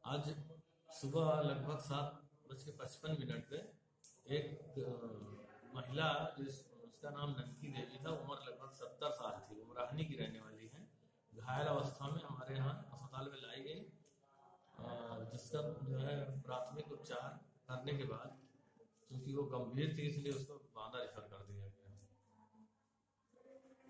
आज सुबह लगभग 7:55 पे एक महिला, जिस उसका नाम ननकी देवी था, उम्र लगभग 70 साल थी, उमराहनी की रहने वाली है, घायल अवस्था में हमारे यहाँ अस्पताल में लाई गई। जिसका जो है प्राथमिक उपचार करने के बाद, क्योंकि वो गंभीर थी, इसलिए उसको बांदा रेफर कर दिया गया।